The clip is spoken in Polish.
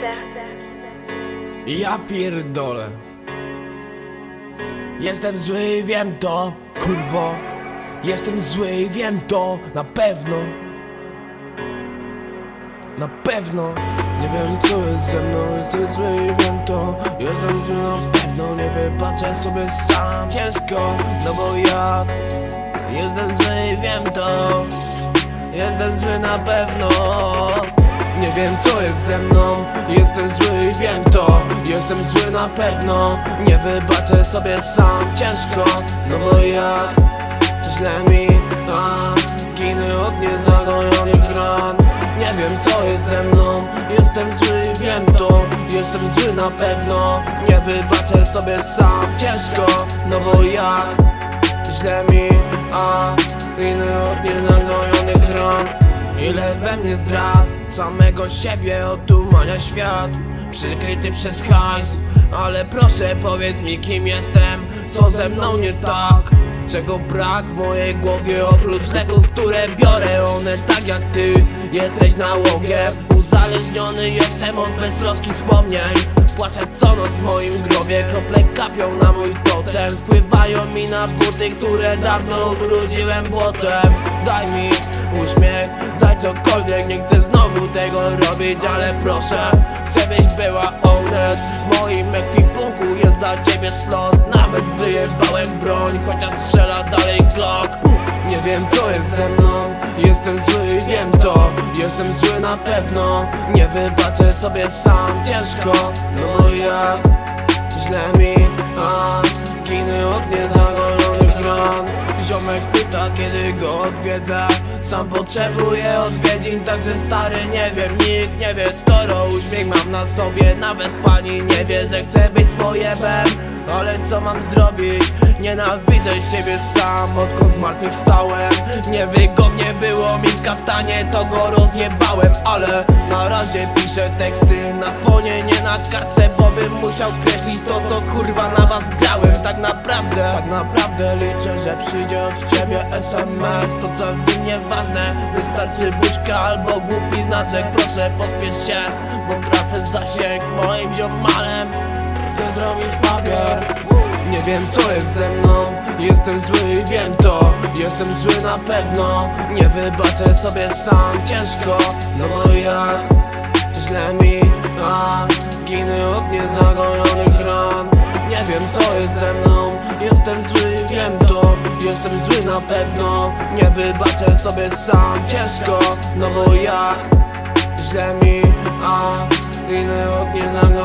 Ja pierdolę. Jestem zły, wiem to, kurwo. Jestem zły, wiem to, na pewno. Na pewno. Nie wiem co jest ze mną, jestem zły, wiem to. Jestem zły na pewno, nie wybaczę sobie sam. Ciężko, no bo jak? Jestem zły, wiem to. Jestem zły na pewno. Nie wiem co jest ze mną, jestem zły, wiem to. Jestem zły na pewno, nie wybaczę sobie sam. Ciężko, no bo jak? Źle mi, ginę od niezagojonych ran. Nie wiem co jest ze mną, jestem zły, wiem to. Jestem zły na pewno, nie wybaczę sobie sam. Ciężko, no bo jak? Źle mi, ginę od niezagojonych ran. Ile we mnie zdrad, samego siebie otumania świat, przykryty przez hajs. Ale proszę powiedz mi kim jestem, co ze mną nie tak. Czego brak w mojej głowie oprócz leków, które biorę. One tak jak ty, jesteś nałogiem. Uzależniony jestem od beztroskich wspomnień. Płaczę co noc w moim grobie, krople kapią na mój totem. Spływają mi na buty, które dawno ubrudziłem błotem. Daj mi uśmiech, daj cokolwiek, nie chcę znowu tego robić. Ale proszę, chcę byś była honest. W moim ekwipunku jest dla ciebie slot. Nawet wyjebałem broń, chociaż strzela dalej Glock. Nie wiem co jest ze mną, jestem zły, wiem to. Jestem zły na pewno, nie wybaczę sobie sam. Ciężko, no bo jak? Źle mi, ginę od niezagojonych ran. Ziomek pyta kiedy go odwiedzę, sam potrzebuję odwiedzin, także stary nie wiem, nikt nie wie. Skoro uśmiech mam na sobie, nawet pani nie wie, że chcę być z pojebem. Ale co mam zrobić? Nienawidzę siebie sam, odkąd zmartwychwstałem. Niewygodnie było mi w kaftanie, to go rozjebałem. Ale na razie piszę teksty na fonie, nie na kartce, bo bym musiał kreślić to co kurwa na was grałem. Tak naprawdę liczę, że przyjdzie od ciebie SMS. To co w nim nieważne, wystarczy buźka albo głupi znaczek. Proszę pospiesz się, bo tracę zasięg z moim ziomalem. Chcę zrobić papier. Nie wiem co jest ze mną, jestem zły, wiem to. Jestem zły na pewno, nie wybaczę sobie sam. Ciężko, no bo jak? Źle mi, ginę od niezagojonych ran. Nie wiem co jest ze mną, jestem zły, wiem to. Jestem zły na pewno, nie wybaczę sobie sam. Ciężko, no bo jak? Źle mi, ginę od niezagojonych ran.